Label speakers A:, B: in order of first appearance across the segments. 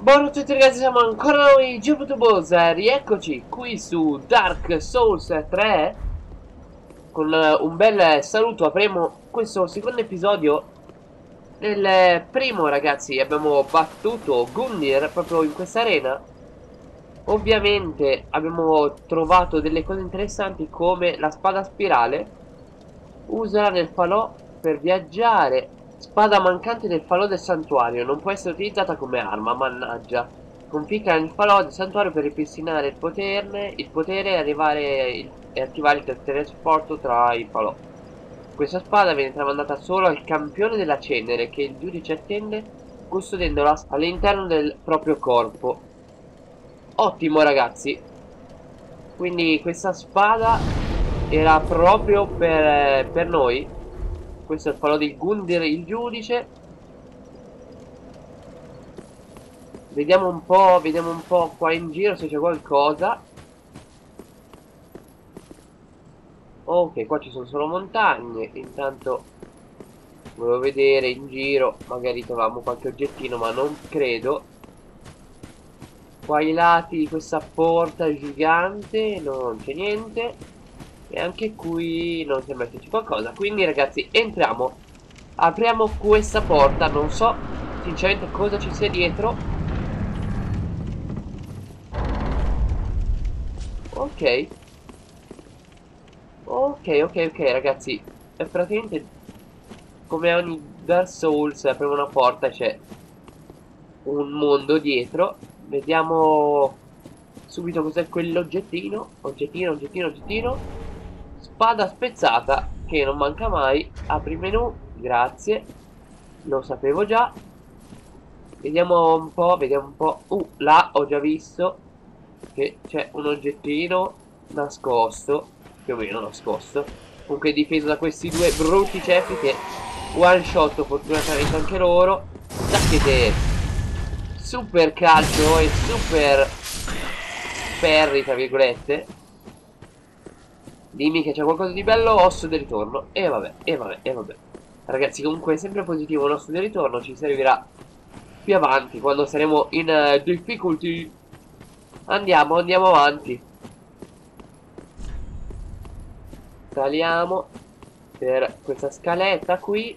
A: Buongiorno a tutti ragazzi, siamo ancora noi Bowser, rieccoci qui su Dark Souls 3 con un bel saluto. Apriamo questo secondo episodio. Nel primo ragazzi abbiamo battuto Gundyr proprio in questa arena. Ovviamente abbiamo trovato delle cose interessanti come la spada spirale. Usala nel falò per viaggiare. Spada mancante del falò del santuario. Non può essere utilizzata come arma, mannaggia. Conficca nel falò del santuario per ripristinare il potere e e attivare il teletrasporto tra i falò. Questa spada viene tramandata solo al campione della cenere che il giudice attende custodendola all'interno del proprio corpo. Ottimo ragazzi. Quindi questa spada era proprio per noi. Questo è il falò di Gundyr il giudice. Vediamo un po' qua in giro se c'è qualcosa. Ok, qua ci sono solo montagne. Intanto volevo vedere in giro, magari troviamo qualche oggettino, ma non credo. Qua ai lati di questa porta gigante non c'è niente. E anche qui non sembra esserci qualcosa. Quindi ragazzi entriamo. Apriamo questa porta. Non so sinceramente cosa ci sia dietro. Ok. Ok ragazzi. È praticamente come ogni Dark Souls. Apriamo una porta e c'è un mondo dietro. Vediamo subito cos'è quell'oggettino. Oggettino. Spada spezzata, che non manca mai. Apri menu, grazie. Lo sapevo già. Vediamo un po'. Là ho già visto che c'è un oggettino nascosto, più o meno nascosto. Comunque difeso da questi due brutti ceppi che one shot fortunatamente anche loro. Zacchete. Super calcio e super ferri, tra virgolette. Dimmi che c'è qualcosa di bello, osso del ritorno. E vabbè. Ragazzi, comunque è sempre positivo un osso del ritorno, ci servirà più avanti, quando saremo in difficulty. Andiamo avanti. Saliamo per questa scaletta qui.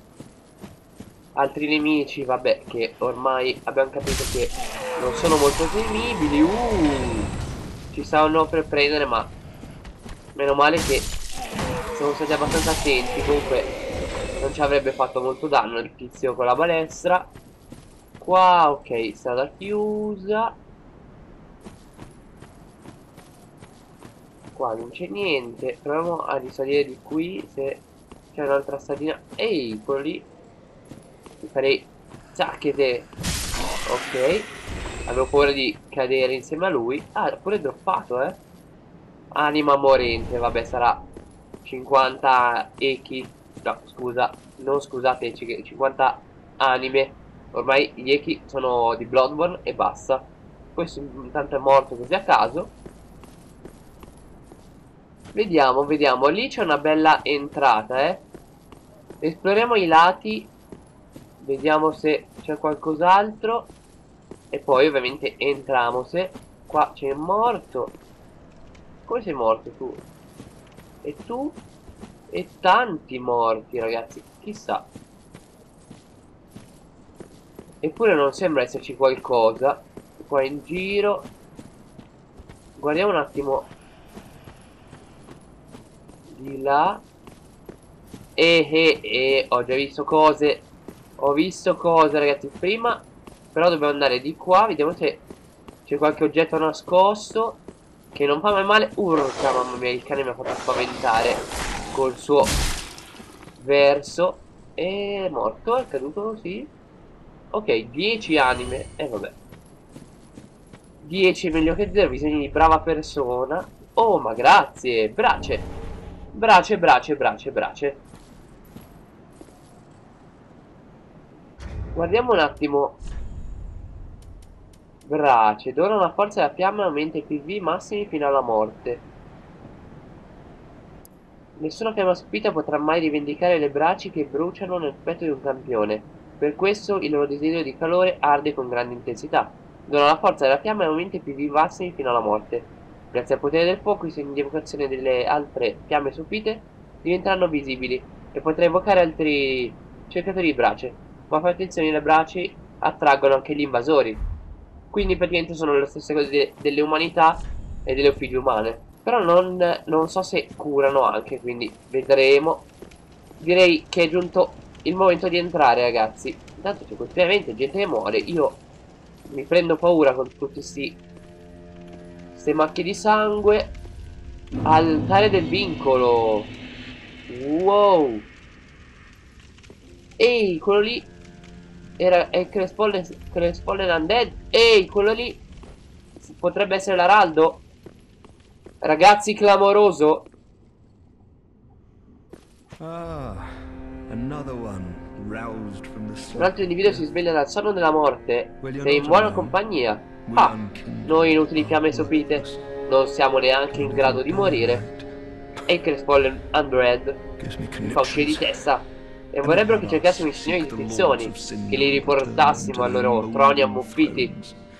A: Altri nemici, vabbè, che ormai abbiamo capito che non sono molto temibili. Ci stanno per prendere, ma meno male che siamo stati abbastanza attenti. Comunque non ci avrebbe fatto molto danno il tizio con la balestra. Qua, ok, strada chiusa. Qua non c'è niente. Proviamo a risalire di qui se c'è un'altra stradina. Ehi, quello lì. Mi farei zacchete. Ok. Avevo paura di cadere insieme a lui. Ah, pure droppato, eh. Anima morente. Vabbè, sarà 50 Eki. No, scusa. Non scusate, 50 anime. Ormai gli Eki sono di Bloodborne e basta. Questo intanto è morto così a caso. Vediamo. Lì c'è una bella entrata, eh. Esploriamo i lati. Vediamo se c'è qualcos'altro. E poi ovviamente entriamo. Se qua c'è morto. Come sei morto tu? E tu? E tanti morti, ragazzi. Chissà. Eppure non sembra esserci qualcosa qua in giro. Guardiamo un attimo di là. Ho già visto cose. Ho visto cose, ragazzi, prima. Però dobbiamo andare di qua. Vediamo se c'è qualche oggetto nascosto che non fa mai male. Urca, mamma mia, il cane mi ha fatto spaventare col suo verso. È morto, è caduto così. Ok, 10 anime. E vabbè. 10 è meglio che 0. Bisogna di brava persona. Oh, ma grazie. Brace. Guardiamo un attimo. Brace, dona una forza della fiamma e aumenta i PV massimi fino alla morte. Nessuna fiamma spita potrà mai rivendicare le braci che bruciano nel petto di un campione. Per questo il loro desiderio di calore arde con grande intensità. Donano la forza della fiamma e aumenti più vivaci fino alla morte. Grazie al potere del fuoco, i segni di evocazione delle altre fiamme subite diventeranno visibili e potrai evocare altri cercatori di brace. Ma fai attenzione, le braci attraggono anche gli invasori. Quindi praticamente sono le stesse cose delle umanità e delle figlie umane. Però non so se curano anche, quindi vedremo. Direi che è giunto il momento di entrare, ragazzi. Intanto c'è continuamente gente che muore. Io mi prendo paura con tutti queste macchie di sangue. Altare del vincolo. Wow. Ehi, quello lì è Crespollen Undead. Ehi, quello lì potrebbe essere l'Araldo. Ragazzi, clamoroso.
B: Another one roused from the
A: Un altro individuo si sveglia dal sonno della morte. Sei in buona compagnia. Ah, noi inutili fiamme sopite non siamo neanche in grado di morire. E il Crespollen Undead mi fa uscire di testa. E vorrebbero che cercassimo i signori di tizzoni, che li riportassimo ai loro troni ammuffiti.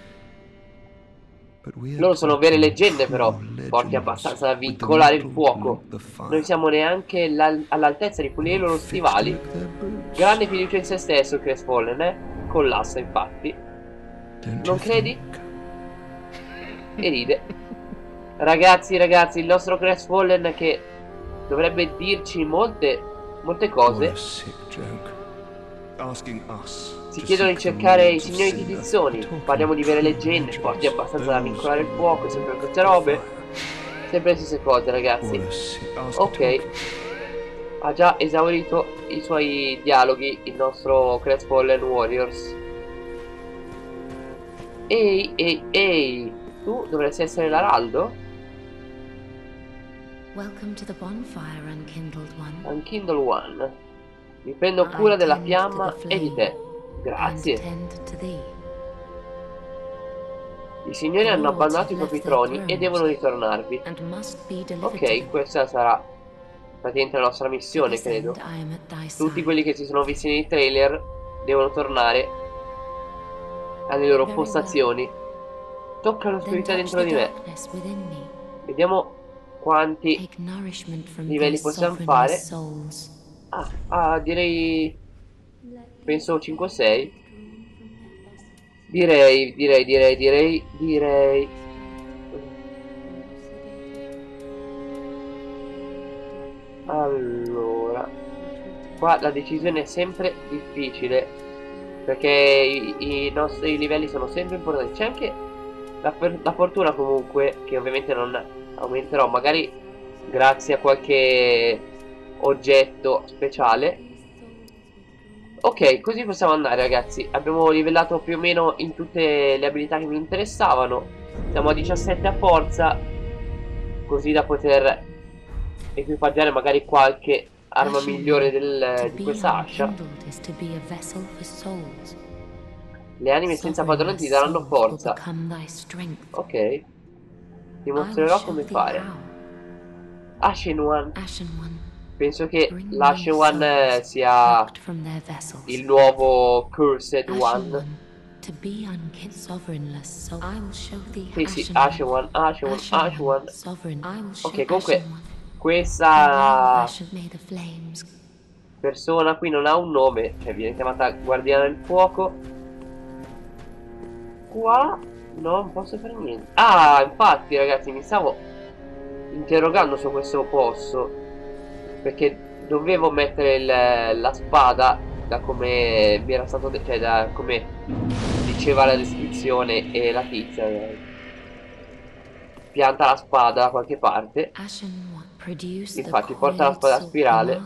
A: Loro sono vere leggende però, forti abbastanza da vincolare il fuoco. Non siamo neanche all'altezza di pulire i loro stivali. Grande fiducia in se stesso il Crespollen, collassa infatti. Non credi? E ride. Ragazzi, il nostro Crespollen che dovrebbe dirci molte cose. Si chiedono di cercare i signori di tizzoni. Parliamo di vere leggende, forti abbastanza da vincolare il fuoco, sempre queste robe. Sempre le stesse cose, ragazzi. Ok. Ha già esaurito i suoi dialoghi il nostro Crespollen Warriors. Ehi, tu dovresti essere l'Araldo?
C: Welcome to the bonfire, Unkindled One.
A: Unkindled One. Mi prendo cura della fiamma e di te. Grazie. I signori hanno abbandonato i propri troni e devono ritornarvi. Ok, questa sarà praticamente la nostra missione, credo. Tutti quelli che si sono visti nei trailer devono tornare alle loro postazioni. Tocca l'oscurità dentro di me. Vediamo quanti livelli possiamo fare. Direi... penso 5 o 6. Direi. Allora, qua la decisione è sempre difficile, perché i nostri livelli sono sempre importanti. C'è anche la fortuna comunque, che ovviamente non aumenterò, magari grazie a qualche oggetto speciale. Ok, così possiamo andare, ragazzi. Abbiamo livellato più o meno in tutte le abilità che mi interessavano. Siamo a 17 a forza, così da poter equipaggiare magari qualche arma migliore di questa ascia. Le anime senza padrone ti daranno forza. Ok, ti mostrerò come fare. Ashen One. Penso che l'Ashen One sia il nuovo Cursed One. Sì, Ashen One. Ok, comunque questa persona qui non ha un nome, cioè viene chiamata Guardiana del Fuoco. Qua non posso fare niente. Infatti, ragazzi, mi stavo interrogando su questo posto, perché dovevo mettere la spada da come mi era stato cioè da come diceva la descrizione, e la tizia pianta la spada da qualche parte. Infatti porta la spada a spirale.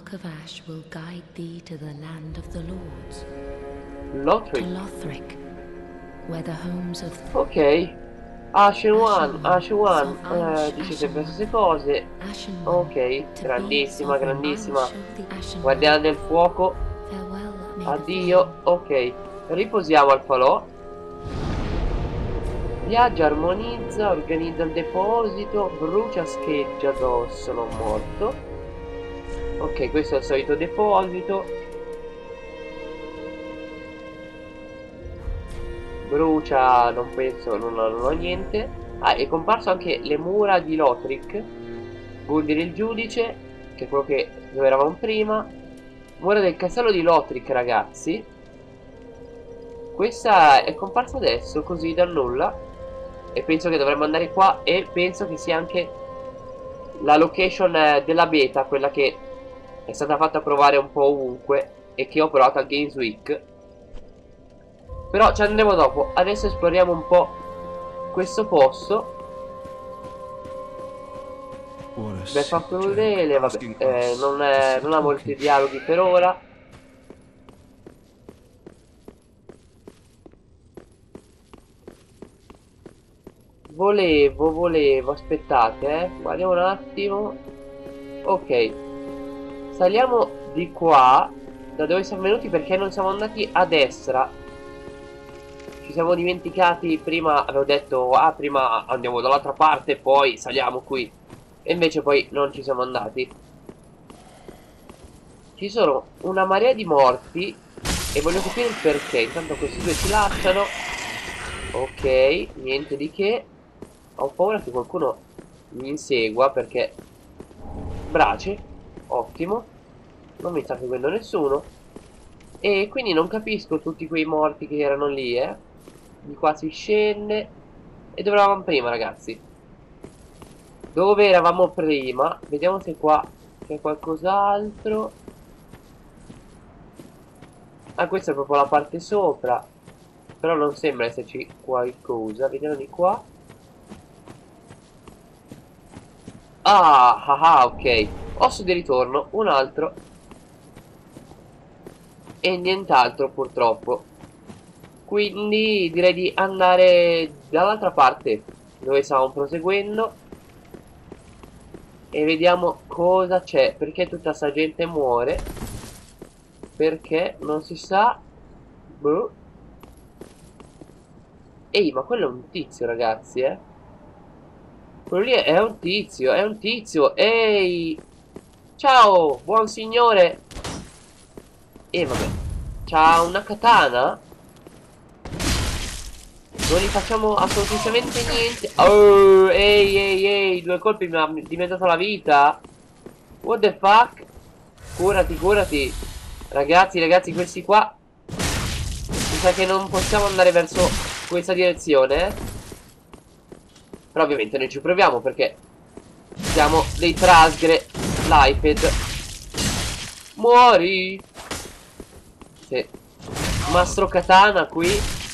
A: Lothric. Ok. Ashen One, dice sempre le stesse cose. Ok, grandissima. Guardiana del fuoco. Addio. Ok, riposiamo al falò. Viaggia, armonizza, organizza il deposito, brucia, scheggia addosso, non morto. Ok, questo è il solito deposito. Brucia, non penso, non ho niente. Ah, è comparso anche le mura di Lothric. Gundir il giudice, che è quello che dove eravamo prima. Mura del castello di Lothric, ragazzi. Questa è comparsa adesso, così dal nulla. E penso che dovremmo andare qua. E penso che sia anche la location della beta, quella che è stata fatta provare un po' ovunque e che ho provato a Games Week. Però ci andremo dopo. Adesso esploriamo un po' questo posto. Beh, fa crudele, vabbè, non ha molti dialoghi per ora. Volevo, aspettate, guardiamo un attimo. Ok, saliamo di qua, da dove siamo venuti, perché non siamo andati a destra. Ci siamo dimenticati, prima avevo detto, ah, prima andiamo dall'altra parte, poi saliamo qui. E invece poi non ci siamo andati. Ci sono una marea di morti e voglio capire il perché. Intanto questi due ci lasciano. Ok, niente di che. Ho paura che qualcuno mi insegua perché... Brace, ottimo. Non mi sta seguendo nessuno. E quindi non capisco tutti quei morti che erano lì, Di qua si scende. E dove eravamo prima, ragazzi? Dove eravamo prima? Vediamo se qua c'è qualcos'altro. Ah, questa è proprio la parte sopra. Però non sembra esserci qualcosa. Vediamo di qua. Ok. Osso di ritorno, un altro. E nient'altro purtroppo. Quindi direi di andare dall'altra parte, dove stavamo proseguendo. E vediamo cosa c'è. Perché tutta sta gente muore? Perché non si sa. Boh. Ehi, ma quello è un tizio, ragazzi, Quello lì è un tizio, è un tizio. Ehi! Ciao, buon signore. E vabbè. C'ha una katana? Non gli facciamo assolutamente niente. Oh, ehi, due colpi mi ha dimenticato la vita. What the fuck? Curati. Ragazzi, questi qua. Mi sa che non possiamo andare verso questa direzione, Però ovviamente noi ci proviamo perché siamo dei trasgre. L'iPad. Muori. Sì. Mastro Katana qui.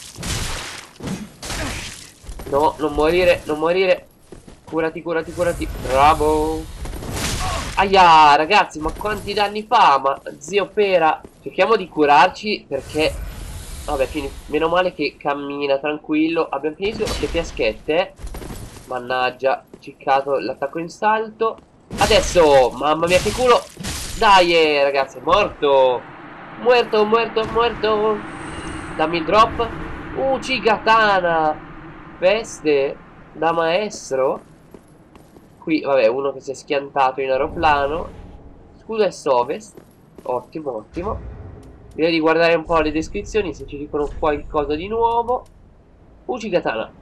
A: No, non morire. Curati. Bravo. Aia, ragazzi, ma quanti danni fa? Ma zio Pera. Cerchiamo di curarci perché... Vabbè, meno male che cammina tranquillo. Abbiamo finito le fiaschette. Mannaggia, ciccato l'attacco in salto. Adesso, mamma mia che culo. Dai, ragazzi, è morto. Muerto. Dammi il drop. Uchigatana. Veste da maestro. Qui, vabbè, uno che si è schiantato in aeroplano. Scudo est-ovest. Ottimo. Direi di guardare un po' le descrizioni se ci dicono qualcosa di nuovo. Uchigatana.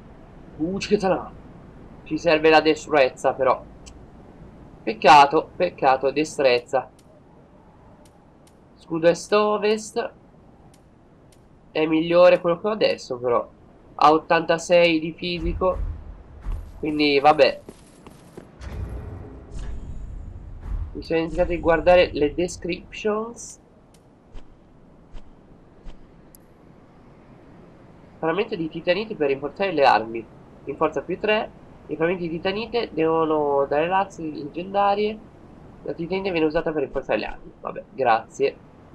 A: Ci serve la destrezza però. Peccato, destrezza. Scudo est-ovest. È migliore quello che ho adesso però. Ha 86 di fisico. Quindi vabbè. Mi sono dimenticato di guardare le descriptions. Frammento di titanite per rinforzare le armi. Rinforza più 3. I frammenti di titanite devono dare razze leggendarie. La titanite viene usata per rinforzare le armi. Vabbè, grazie.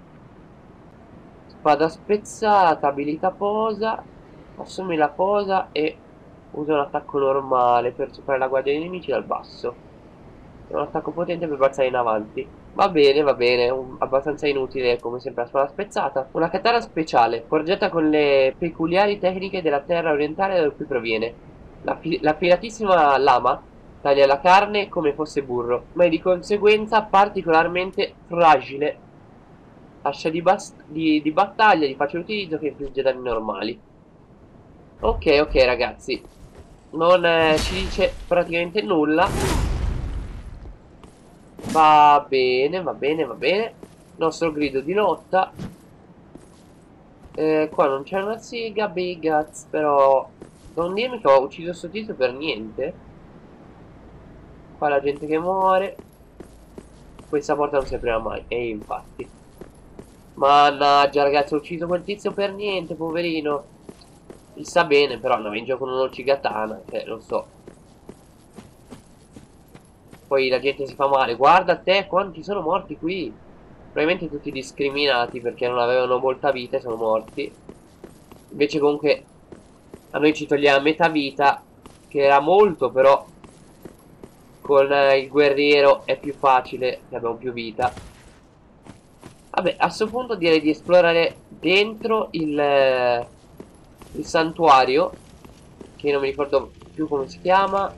A: Spada spezzata, abilità posa. Assumi la posa e usa un attacco normale per superare la guardia dei nemici dal basso. È un attacco potente per balzare in avanti. Va bene, abbastanza inutile come sempre la spada spezzata. Una katana speciale, forgiata con le peculiari tecniche della terra orientale da cui proviene. L'affilatissima lama taglia la carne come fosse burro, ma è di conseguenza particolarmente fragile. Ascia di battaglia di facile utilizzo che infligge danni normali. Ok, ok ragazzi. Non ci dice praticamente nulla. Va bene, va bene, va bene. Nostro grido di lotta. Qua non c'è una siga, Bigaz, però non dirmi che ho ucciso sto tizio per niente. Qua la gente che muore. Questa porta non si aprirà mai. E infatti. Mannaggia ragazzi, ho ucciso quel tizio per niente, poverino. Mi sta bene, però andava in gioco con un Uchigatana, cioè, lo so. Poi la gente si fa male. Guarda te quanti sono morti qui. Probabilmente tutti discriminati perché non avevano molta vita e sono morti. Invece comunque a noi ci toglieva metà vita, che era molto, però con il guerriero è più facile che abbiamo più vita. Vabbè, a questo punto direi di esplorare dentro il santuario, che non mi ricordo più come si chiama.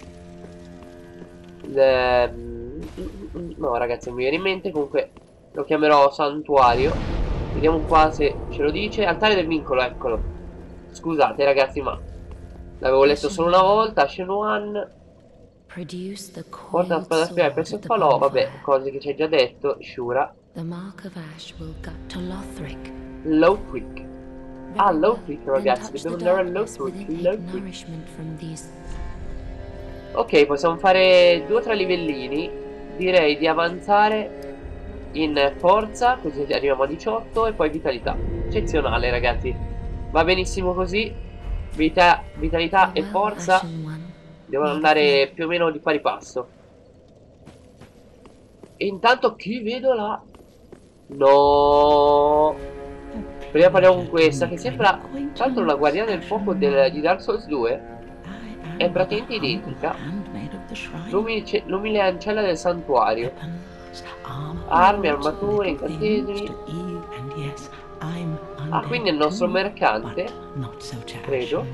A: No ragazzi, non mi viene in mente. Comunque lo chiamerò santuario. Vediamo qua se ce lo dice. Altare del vincolo, eccolo. Scusate ragazzi, ma l'avevo letto solo una volta. Ashen One.
C: Produce the
A: Porta la
C: coiled
A: spada spirale
C: sword
A: presso
C: at
A: il
C: the
A: falò. Vabbè,
C: bonfire.
A: cose che ci hai già detto. Shura.
C: The mark of ash will gut to Lothric.
A: Lothric. Ah,
C: Very well.
A: Lothric
C: Then
A: ragazzi.
C: touch the
A: Dobbiamo andare a
C: darkness
A: Lothric.
C: within it
A: Lothric.
C: nourishment from these.
A: Ok, possiamo fare 2 o 3 livellini. Direi di avanzare in forza, così arriviamo a 18, e poi vitalità. Eccezionale ragazzi. Va benissimo così. Vitalità e
C: Farewell,
A: forza
C: Ashen One.
A: devono
C: May the
A: andare più o meno di pari passo. E intanto chi vedo là? No. Prima parliamo con questa che sembra tra l'altro la guardiana del fuoco di Dark Souls 2. È praticamente identica. L'umile ancella del santuario. Armi, armature, incantesimi. Ah, quindi è il nostro mercante, credo.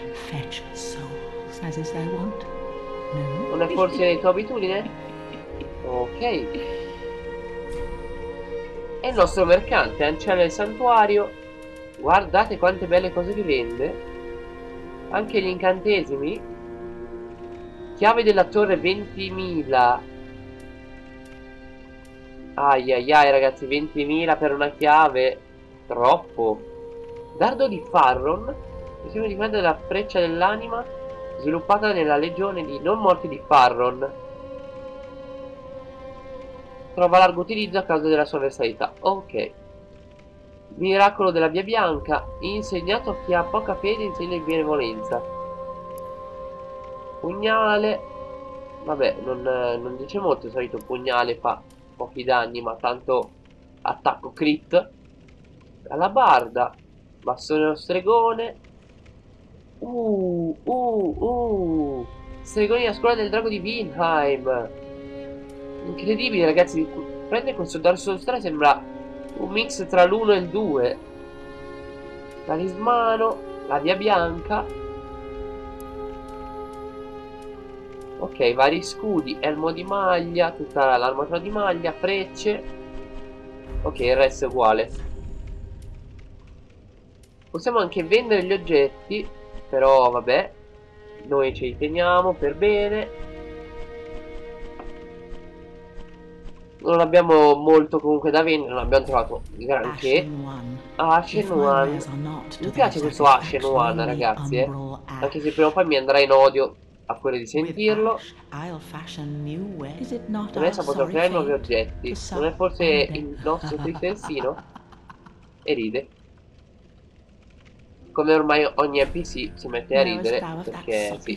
A: Non è forse la tua abitudine? Ok. È il nostro mercante, ancella del santuario. Guardate quante belle cose che vende. Anche gli incantesimi. Chiave della torre 20.000. Ai ai ai ragazzi, 20.000 per una chiave. Troppo. Dardo di Farron. Possiamo difendere la freccia dell'anima, sviluppata nella legione di non morti di Farron. Trova largo utilizzo a causa della sua versatilità. Ok. Miracolo della via bianca. Insegnato a chi ha poca fede, insegna in benevolenza. Pugnale. Vabbè, non dice molto. Il solito pugnale fa pochi danni, ma tanto attacco crit. Alabarda. Bastone allo stregone. Stregoni a scuola del drago di Vinheim. Incredibile ragazzi. Prendere questo Dark Souls 3 sembra un mix tra l'1 e il 2. Talismano. La via bianca. Ok, vari scudi. Elmo di maglia. Tutta l'armatura di maglia. Frecce. Ok, il resto è uguale. Possiamo anche vendere gli oggetti. Però vabbè, noi ce li teniamo per bene. Non abbiamo molto comunque da vendere. Non abbiamo trovato granché. Ashen One. Mi piace questo Ashen One ragazzi, anche se prima o poi mi andrà in odio a furia di sentirlo. Adesso potrò creare nuovi oggetti. Non è forse il nostro triste destino? E ride. Come ormai ogni NPC si mette a ridere, perché sì.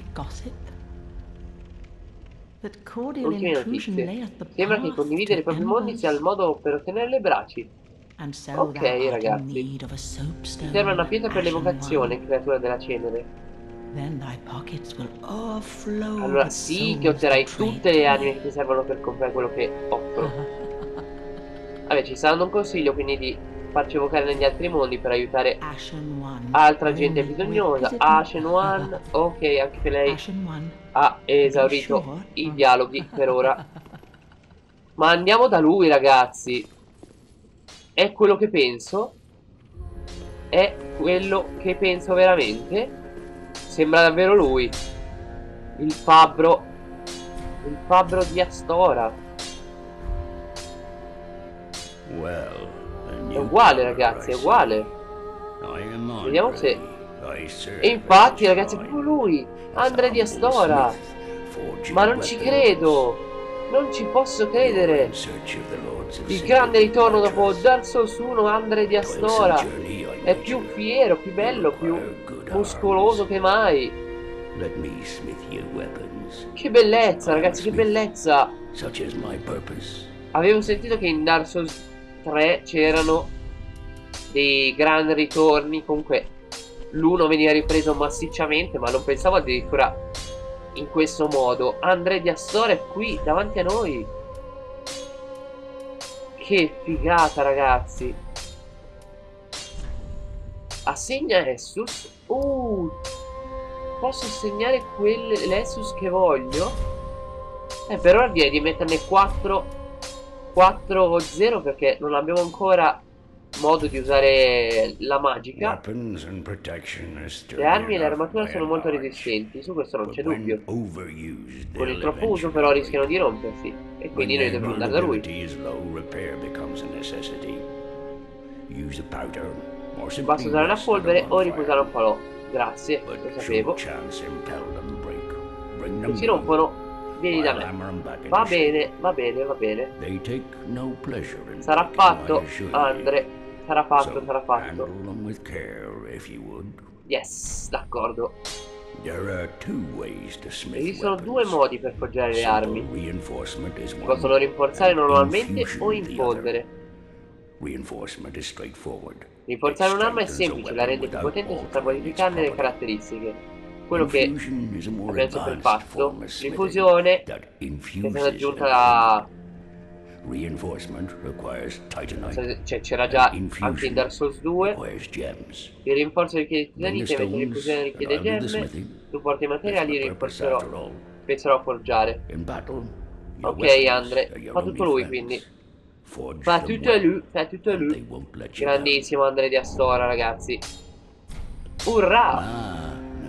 A: Ultime notizie. Sembra che condividere i propri mondi sia il modo per ottenere le braci. Ok ragazzi. Ti serve una pietra per l'evocazione, creatura della cenere. Allora sì che otterrai tutte le anime che ti servono per comprare quello che offro. Vabbè, ci sta dando un consiglio quindi di farci evocare negli altri mondi per aiutare altra gente bisognosa. Ashen One. Ok, anche per lei ha esaurito i dialoghi per ora. Ma andiamo da lui ragazzi. È quello che penso? È quello che penso veramente? Sembra davvero lui. Il fabbro. Il fabbro di Astora.
B: Well, a
A: È uguale, ragazzi, è uguale. Vediamo se... E infatti, ragazzi, è proprio lui. Andre di Astora. Ma non ci credo. Non ci posso credere. Il grande ritorno dopo Dark Souls 1, Andre di Astora. È più fiero, più bello, più muscoloso che mai. Che bellezza, ragazzi, che bellezza. Avevo sentito che in Dark Souls 3 c'erano dei grandi ritorni. Comunque l'1 veniva ripreso massicciamente, ma non pensavo addirittura in questo modo. Andre di Astora è qui davanti a noi. Che figata, ragazzi. Assegna Essus. Posso assegnare l'Essus che voglio. Per ora direi di metterne 4-0 perché non abbiamo ancora modo di usare la magica. Le armi e l'armatura sono molto resistenti, su questo non c'è dubbio. Con il troppo uso però rischiano di rompersi e quindi noi dobbiamo andare da lui. Basta usare la polvere o riposare un falò. Grazie, lo sapevo. Non si rompono. Vieni da me. Va bene, va bene, va bene. Sarà fatto, Andre. Sarà fatto, sarà fatto. Yes, d'accordo. Esistono due modi per forgiare le armi. Si possono rinforzare normalmente o infondere. Rinforzare un'arma è semplice, la rende più potente senza modificarne le caratteristiche. Quello che abbiamo sempre fatto, l'infusione, che è stata aggiunta da... Cioè c'era già anche in Dark Souls 2. Il rinforzo richiede titanite, mentre l'infusione richiede gemme. Tu porti materiali, io rinforzerò. Penserò a forgiare. Ok, Andre, fa tutto lui quindi. Fa tutto lui, fa tutto lui. Grandissimo Andre di Astora, ragazzi. Urrà!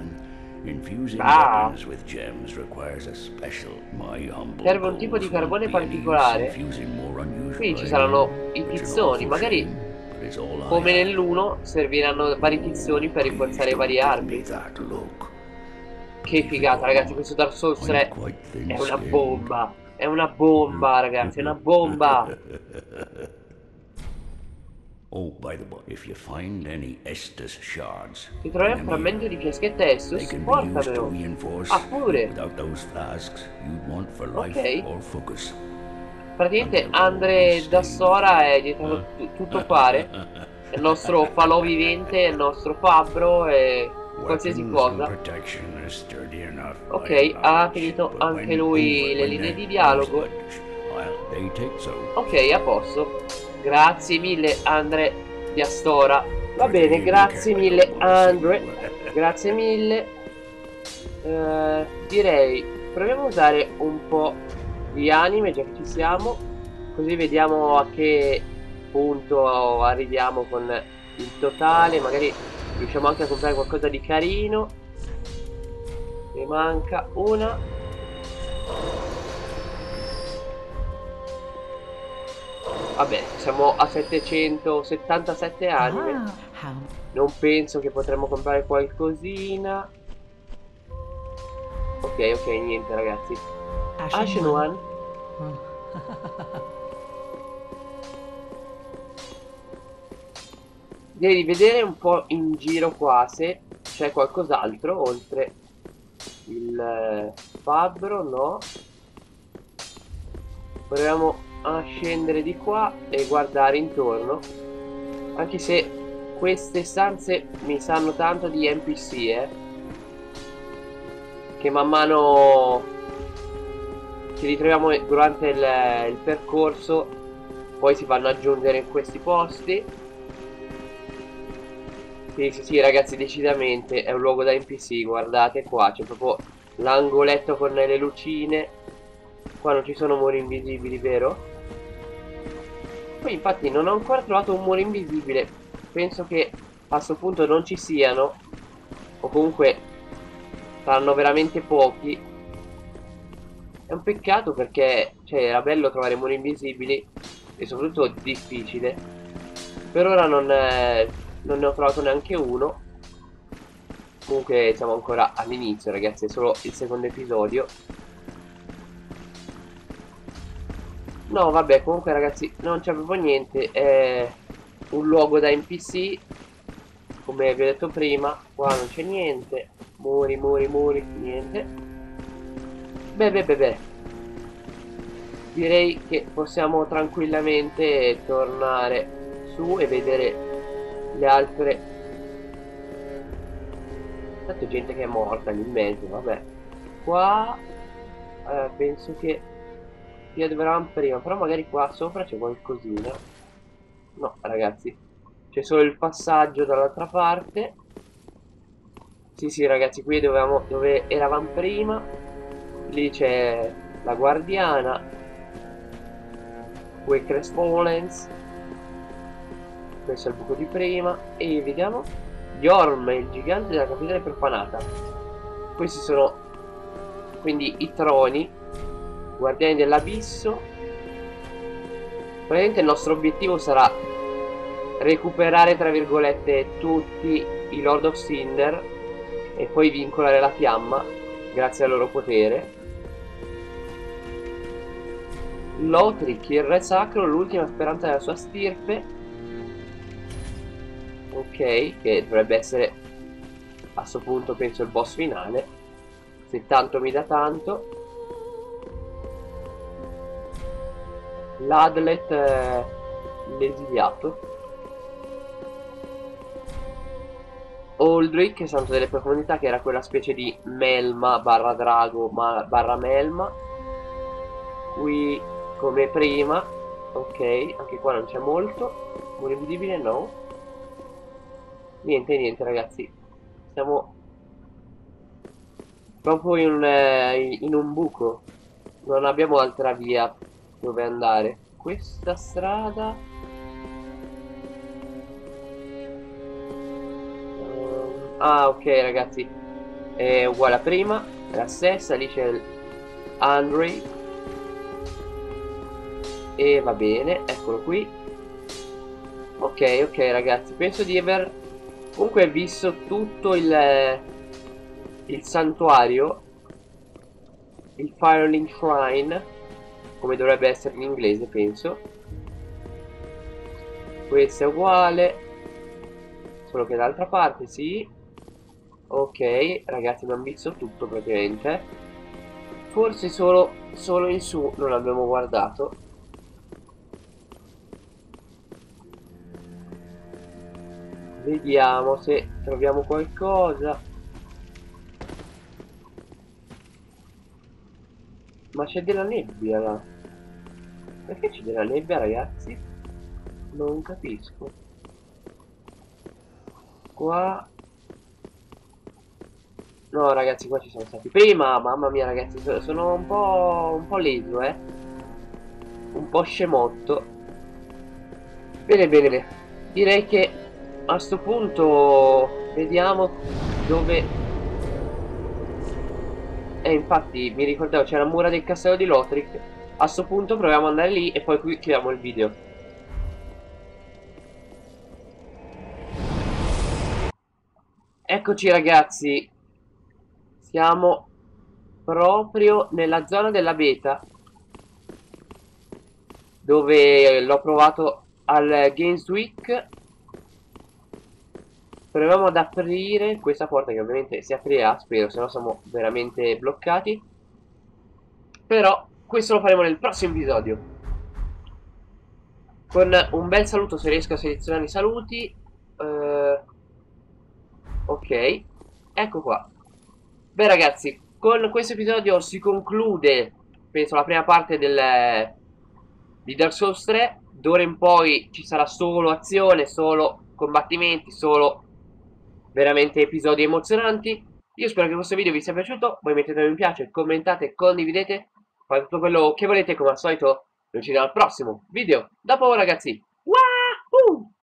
A: Serve un tipo di carbone particolare. Qui ci saranno i tizzoni. Magari come nell'1 serviranno vari tizzoni per rinforzare varie armi. Che figata, ragazzi. Questo Dark Souls 3 è una bomba. È una bomba, ragazzi. È una bomba. Se trovi un frammento di fiaschetta Estus, portamelo. Ah, pure. Ok. Praticamente Andre da Sora è diventato tutto fare. È il nostro falò vivente, è il nostro fabbro e qualsiasi cosa. Ok, ha finito anche lui le linee di dialogo. Ok, a posto. Grazie mille Andre di Astora. Va bene, grazie mille Andre. Grazie mille. Direi proviamo a usare un po' di anime già che ci siamo. Così vediamo a che punto arriviamo con il totale. Magari riusciamo anche a comprare qualcosa di carino. Ne manca una. Vabbè, siamo a 777 anime. Non penso che potremmo comprare qualcosina. Ok, niente ragazzi. Ashen One. Devi vedere un po' in giro qua se c'è qualcos'altro oltre il fabbro, no? Proviamo a scendere di qua e guardare intorno. Anche se queste stanze mi sanno tanto di NPC, che man mano ci ritroviamo durante il percorso, poi si vanno ad aggiungere in questi posti. Sì, ragazzi, decisamente è un luogo da NPC. Guardate qua, c'è proprio l'angoletto con le lucine. Qua non ci sono muri invisibili, vero? Poi infatti non ho ancora trovato un muro invisibile. Penso che a questo punto non ci siano. O comunque saranno veramente pochi. È un peccato perché, cioè, era bello trovare muri invisibili e soprattutto difficile. Per ora non ne ho trovato neanche uno. Comunque siamo ancora all'inizio, ragazzi, è solo il secondo episodio. No, vabbè, comunque ragazzi, non c'è proprio niente. È un luogo da NPC, come vi ho detto prima. Qua non c'è niente. Muri, muri, muri, niente. Beh. Direi che possiamo tranquillamente tornare su e vedere le altre. Tanto gente che è morta lì in mezzo, vabbè. Qua penso che sia dove eravamo prima, però magari qua sopra c'è qualcosina. No, ragazzi, c'è solo il passaggio dall'altra parte. Sì, ragazzi, qui dove eravamo prima. Lì c'è la guardiana. Qui Crestfallens. Questo è il buco di prima. E vediamo Yorm, il gigante della capitale profanata. Questi sono quindi i troni, guardiani dell'abisso. Probabilmente il nostro obiettivo sarà recuperare, tra virgolette, tutti i Lord of Cinder e poi vincolare la fiamma grazie al loro potere. Lothric, il re sacro, l'ultima speranza della sua stirpe. Ok, che dovrebbe essere a questo punto penso il boss finale, se tanto mi dà tanto. L'Adlet l'esiliato. Aldrich, santo delle profondità, che era quella specie di melma barra drago barra melma. Qui come prima. Ok, anche qua non c'è molto. Muro invisibile no. Niente ragazzi. Siamo proprio in un buco. Non abbiamo altra via dove andare. Questa strada ah, ok ragazzi, è uguale a prima, è la stessa. Lì c'è il Andre. E va bene, eccolo qui. Ok ragazzi, penso di aver comunque visto tutto il santuario, il Firelink Shrine, come dovrebbe essere in inglese penso. Questo è uguale, solo che dall'altra parte sì. Ok ragazzi, abbiamo visto tutto praticamente. Forse solo in su non abbiamo guardato. Vediamo se troviamo qualcosa. Ma c'è della nebbia là. Perché c'è della nebbia ragazzi? Non capisco. Qua no ragazzi, qua ci siamo stati prima. Mamma mia ragazzi, sono un po' leso, un po' scemotto. Bene. Direi che a sto punto vediamo dove. Infatti mi ricordavo c'era la mura del castello di Lothric. A sto punto proviamo ad andare lì e poi qui chiudiamo il video. Eccoci ragazzi, siamo proprio nella zona della beta, dove l'ho provato al Games Week. Proviamo ad aprire questa porta, che ovviamente si aprirà, spero, se no siamo veramente bloccati. Però questo lo faremo nel prossimo episodio, con un bel saluto, se riesco a selezionare i saluti. Ok, ecco qua. Beh ragazzi, con questo episodio si conclude, penso, la prima parte di Dark Souls 3. D'ora in poi ci sarà solo azione, solo combattimenti, solo veramente episodi emozionanti. Io spero che questo video vi sia piaciuto. Voi mettete un mi piace, commentate, condividete, fate tutto quello che volete. Come al solito noi ci vediamo al prossimo video. Da poco ragazzi.